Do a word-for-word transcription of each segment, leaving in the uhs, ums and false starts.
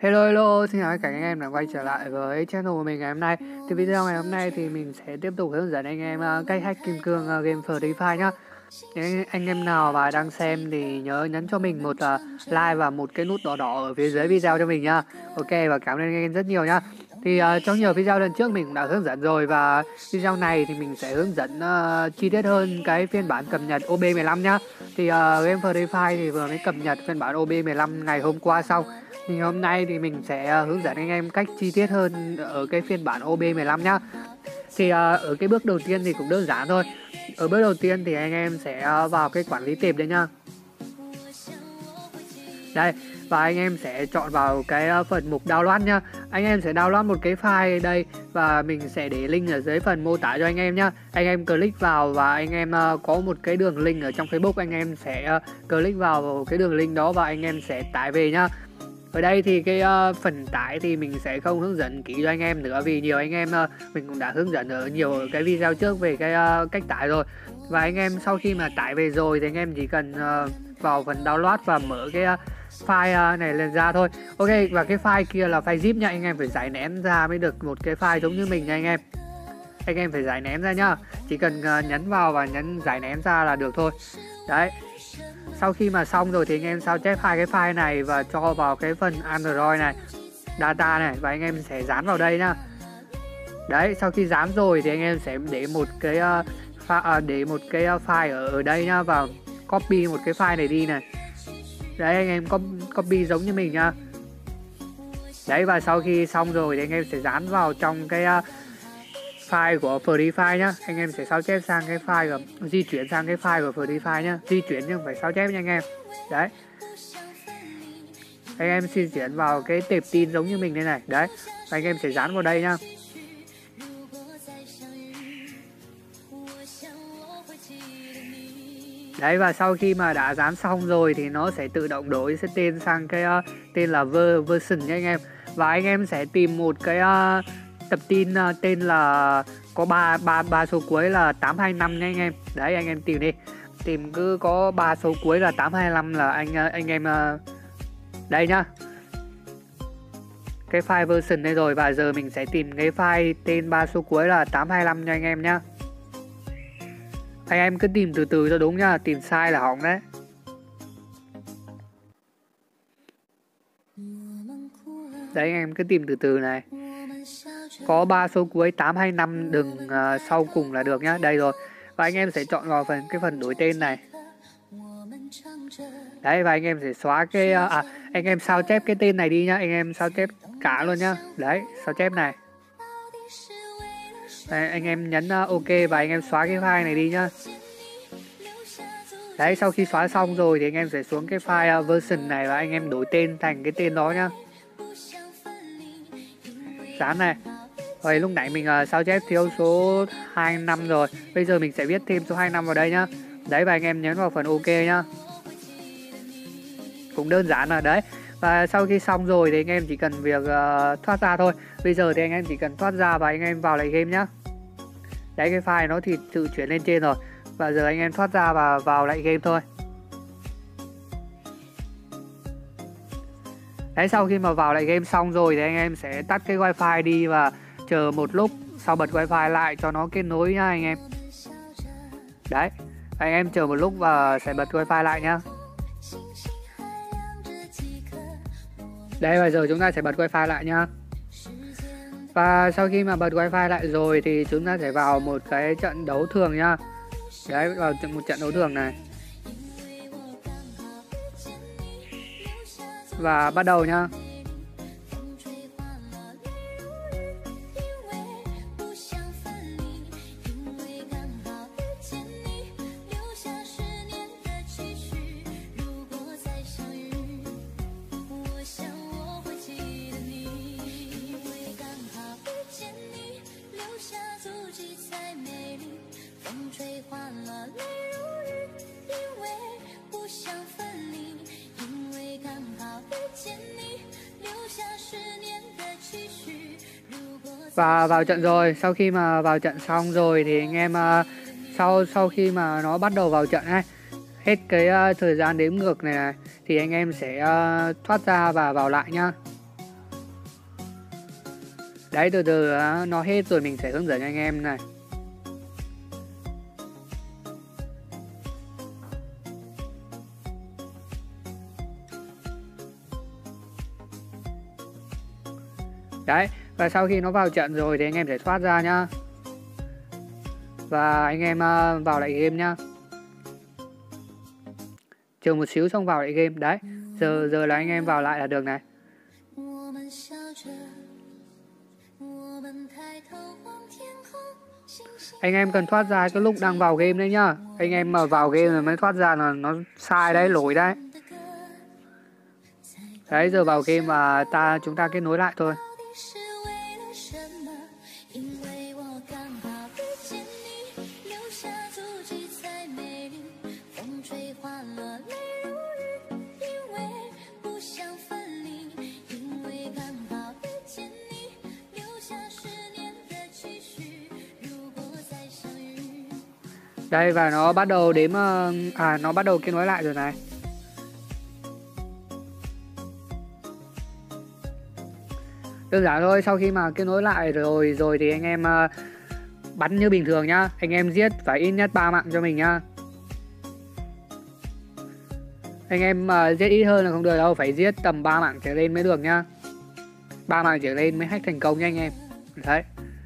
Hello hello, xin chào tất cả anh em đã quay trở lại với channel của mình ngày hôm nay. Thì video ngày hôm nay thì mình sẽ tiếp tục hướng dẫn anh em uh, cách hack kim cương uh, game Free Fire nhá. Nếu anh em nào mà đang xem thì nhớ nhấn cho mình một uh, like và một cái nút đỏ đỏ ở phía dưới video cho mình nhá. Ok, và cảm ơn anh em rất nhiều nhá. Thì uh, trong nhiều video lần trước mình cũng đã hướng dẫn rồi, và video này thì mình sẽ hướng dẫn uh, chi tiết hơn cái phiên bản cập nhật O B mười lăm nhá. Thì uh, game Free Fire thì vừa mới cập nhật phiên bản O B mười lăm ngày hôm qua xong. Thì hôm nay thì mình sẽ uh, hướng dẫn anh em cách chi tiết hơn ở cái phiên bản O B mười lăm nhá. Thì uh, ở cái bước đầu tiên thì cũng đơn giản thôi. Ở bước đầu tiên thì anh em sẽ uh, vào cái quản lý tệp đây nhá. Đây, và anh em sẽ chọn vào cái uh, phần mục download nhá. Anh em sẽ download một cái file đây, và mình sẽ để link ở dưới phần mô tả cho anh em nhá. Anh em click vào và anh em uh, có một cái đường link ở trong Facebook, anh em sẽ uh, click vào cái đường link đó và anh em sẽ tải về nhá. Ở đây thì cái uh, phần tải thì mình sẽ không hướng dẫn kỹ cho anh em nữa, vì nhiều anh em uh, mình cũng đã hướng dẫn ở nhiều ở cái video trước về cái uh, cách tải rồi. Và anh em sau khi mà tải về rồi thì anh em chỉ cần uh, vào phần download và mở cái uh, file uh, này lên ra thôi. Ok, và cái file kia là file zip nha, anh em phải giải nén ra mới được một cái file giống như mình nha anh em. Anh em phải giải nén ra nhá, chỉ cần uh, nhấn vào và nhấn giải nén ra là được thôi. Đấy. Sau khi mà xong rồi thì anh em sao chép hai cái file này và cho vào cái phần Android này, data này, và anh em sẽ dán vào đây nhá. Đấy, sau khi dán rồi thì anh em sẽ để một cái uh, pha, uh, để một cái uh, file ở, ở đây nhá, và copy một cái file này đi này. Đấy, anh em copy giống như mình nhá. Đấy, và sau khi xong rồi thì anh em sẽ dán vào trong cái uh, file của Free Fire nhá. Anh em sẽ sao chép sang cái file của, di chuyển sang cái file của Free Fire nhá. Di chuyển nhưng phải sao chép nha anh em. Đấy. Anh em di chuyển vào cái tệp tin giống như mình đây này. Đấy. Và anh em sẽ dán vào đây nhá. Đấy, và sau khi mà đã dán xong rồi thì nó sẽ tự động đổi sẽ tên sang cái uh, tên là version nha anh em. Và anh em sẽ tìm một cái uh, tập tin uh, tên là có ba ba ba số cuối là tám hai năm nha anh em. Đấy, anh em tìm đi. Tìm cứ có ba số cuối là tám hai năm là anh uh, anh em uh, đây nhá. Cái file version đây rồi, và giờ mình sẽ tìm cái file tên ba số cuối là tám hai năm nha anh em nhá. Anh em cứ tìm từ từ cho đúng nhá, tìm sai là hỏng đấy. Đấy, anh em cứ tìm từ từ này. Có ba số cuối tám hai năm, đừng uh, sau cùng là được nhá. Đây rồi. Và anh em sẽ chọn vào phần cái phần đổi tên này. Đấy, và anh em sẽ xóa cái uh, à anh em sao chép cái tên này đi nhá, anh em sao chép cả luôn nhá. Đấy, sao chép này. Đấy, anh em nhấn uh, ok và anh em xóa cái file này đi nhá. Đấy, sau khi xóa xong rồi thì anh em sẽ xuống cái file uh, version này và anh em đổi tên thành cái tên đó nhá. Dán này. Rồi lúc nãy mình uh, sao chép thiếu số hai năm rồi. Bây giờ mình sẽ viết thêm số hai năm vào đây nhá. Đấy, và anh em nhấn vào phần ok nhá. Cũng đơn giản là đấy. Và sau khi xong rồi thì anh em chỉ cần việc uh, thoát ra thôi. Bây giờ thì anh em chỉ cần thoát ra và anh em vào lại game nhá. Đấy, cái file nó thì tự chuyển lên trên rồi. Và giờ anh em thoát ra và vào lại game thôi. Đấy, sau khi mà vào lại game xong rồi thì anh em sẽ tắt cái wifi đi và chờ một lúc, sau bật wifi lại cho nó kết nối nhá anh em. Đấy, anh em chờ một lúc và sẽ bật wifi lại nhá. Đây, bây giờ chúng ta sẽ bật wifi lại nhá. Và sau khi mà bật wifi lại rồi thì chúng ta sẽ vào một cái trận đấu thường nhá. Đấy, vào một trận đấu thường này. Và bắt đầu nhá. Và vào trận rồi, sau khi mà vào trận xong rồi thì anh em uh, sau sau khi mà nó bắt đầu vào trận ấy, hết cái uh, thời gian đếm ngược này, này thì anh em sẽ uh, thoát ra và vào lại nhá. Đấy, từ từ uh, nó hết rồi mình sẽ hướng dẫn cho anh em này. Đấy, và sau khi nó vào trận rồi thì anh em sẽ thoát ra nhá. Và anh em uh, vào lại game nhá. Chờ một xíu xong vào lại game. Đấy, giờ giờ là anh em vào lại là được này. Anh em cần thoát ra cái lúc đang vào game đấy nhá. Anh em mà vào game rồi mới thoát ra là nó sai đấy, lỗi đấy. Đấy, giờ vào game và ta chúng ta kết nối lại thôi. Đây, và nó bắt đầu đếm, à nó bắt đầu kết nối lại rồi này. Đơn giản thôi, sau khi mà kết nối lại rồi rồi thì anh em uh, bắn như bình thường nhá. Anh em giết phải ít nhất ba mạng cho mình nhá. Anh em uh, giết ít hơn là không được đâu, phải giết tầm ba mạng trở lên mới được nhá. ba mạng trở lên mới hack thành công nha anh em. Đấy.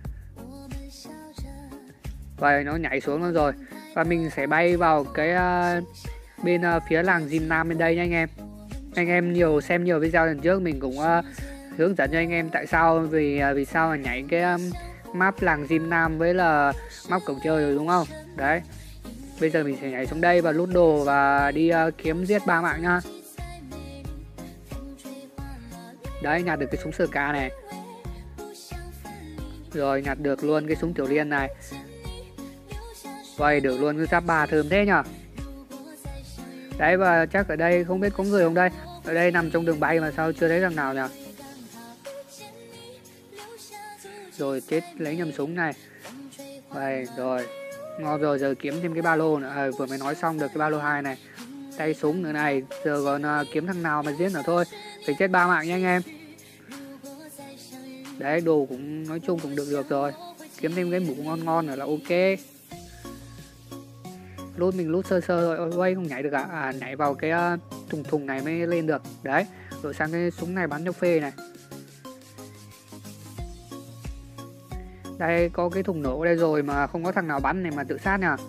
Và nó nhảy xuống luôn rồi. Và mình sẽ bay vào cái uh, bên uh, phía làng Jim Nam bên đây nha anh em. Anh em nhiều xem nhiều video lần trước mình cũng uh, hướng dẫn cho anh em tại sao vì uh, vì sao mà nhảy cái um, map làng Jim Nam với là map cổng chơi rồi đúng không? Đấy. Bây giờ mình sẽ nhảy xuống đây và lút đồ và đi uh, kiếm giết ba mạng nhá. Đấy, nhặt được cái súng sờ ca này. Rồi nhặt được luôn cái súng tiểu liên này. Vậy được luôn cái giáp ba thơm thế nhở. Đấy, và chắc ở đây không biết có người không đây. Ở đây nằm trong đường bay mà sao chưa thấy thằng nào nhỉ. Rồi chết, lấy nhầm súng này. Vậy rồi, ngon rồi, giờ kiếm thêm cái ba lô nữa. À, vừa mới nói xong được cái ba lô hai này. Tay súng nữa này. Giờ còn uh, kiếm thằng nào mà giết nữa thôi. Phải chết ba mạng nha anh em. Đấy, đồ cũng nói chung cũng được được rồi. Kiếm thêm cái mũ ngon ngon nữa là ok. Lút mình lút sơ sơ thôi. Ôi không nhảy được à, à nhảy vào cái uh, thùng thùng này mới lên được. Đấy, rồi sang cái súng này bắn cho phê này. Đây có cái thùng nổ đây rồi mà không có thằng nào bắn này mà tự sát nhỉ.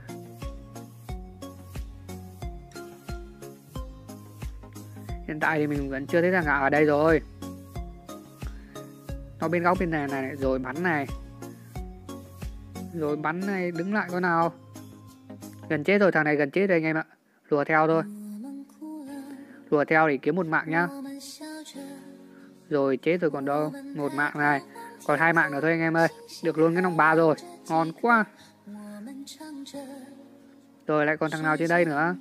Hiện tại thì mình vẫn chưa thấy thằng nào ở đây rồi. Nó bên góc bên này này, rồi bắn này. Rồi bắn này, đứng lại có nào. Gần chết rồi, thằng này gần chết rồi anh em ạ. Lùa theo thôi. Lùa theo để kiếm một mạng nhá. Rồi chết rồi còn đâu. Một mạng này. Còn hai mạng nữa thôi anh em ơi. Được luôn cái nòng ba rồi. Ngon quá. Rồi lại còn thằng nào trên đây nữa.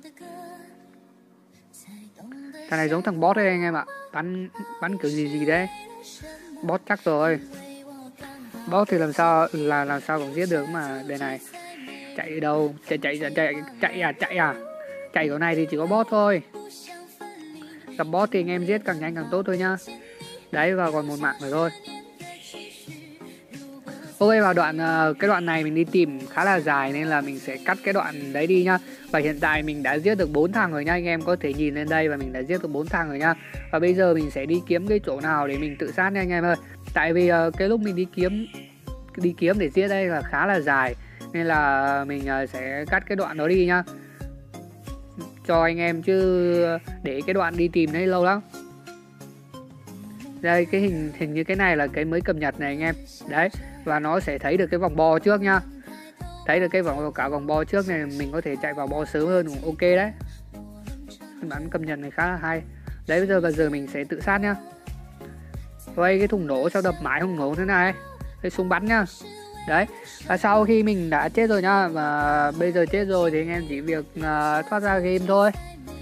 Thằng này giống thằng boss đấy anh em ạ. Bắn bắn kiểu gì gì đấy. Boss chắc rồi. Boss thì làm sao là làm sao cũng giết được mà. Đây này. Chạy đâu? Chạy chạy chạy chạy chạy à chạy à. Chạy chỗ này thì chỉ có boss thôi. Gặp boss thì anh em giết càng nhanh càng tốt thôi nhá. Đấy, và còn một mạng nữa thôi. Ok, vào đoạn cái đoạn này mình đi tìm khá là dài nên là mình sẽ cắt cái đoạn đấy đi nhá. Và hiện tại mình đã giết được bốn thằng rồi nhá, anh em có thể nhìn lên đây và mình đã giết được bốn thằng rồi nhá. Và bây giờ mình sẽ đi kiếm cái chỗ nào để mình tự sát nha anh em ơi. Tại vì cái lúc mình đi kiếm đi kiếm để giết đây là khá là dài nên là mình sẽ cắt cái đoạn đó đi nhá. Cho anh em chứ để cái đoạn đi tìm đấy lâu lắm. Đây, cái hình hình như cái này là cái mới cập nhật này anh em. Đấy, và nó sẽ thấy được cái vòng bo trước nhá. Thấy được cái vòng cả vòng bo trước này, mình có thể chạy vào bo sớm hơn cũng ok đấy. Phiên bản cập nhật này khá là hay. Đấy, bây giờ bây giờ mình sẽ tự sát nhá. Quay cái thùng nổ sao đập mãi không nổ thế này. Cái súng bắn nhá. Đấy, và sau khi mình đã chết rồi nhá, và bây giờ chết rồi thì anh em chỉ việc uh, thoát ra game thôi.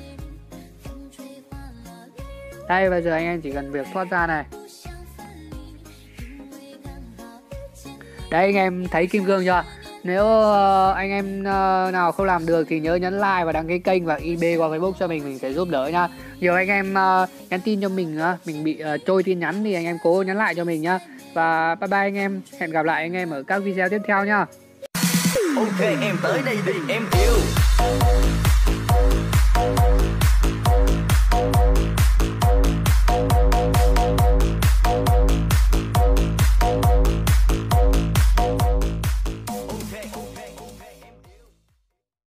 Đây, bây giờ anh em chỉ cần việc thoát ra này. Đấy, anh em thấy kim cương chưa? Nếu ờ, anh em ờ, nào không làm được thì nhớ nhấn like và đăng ký kênh và i bê qua Facebook cho mình, mình sẽ giúp đỡ nha. Nhiều anh em ờ, nhắn tin cho mình á, mình bị ờ, trôi tin nhắn thì anh em cố nhắn lại cho mình nhá. Và bye bye anh em, hẹn gặp lại anh em ở các video tiếp theo nhá. Ok em tới đây vì em yêu.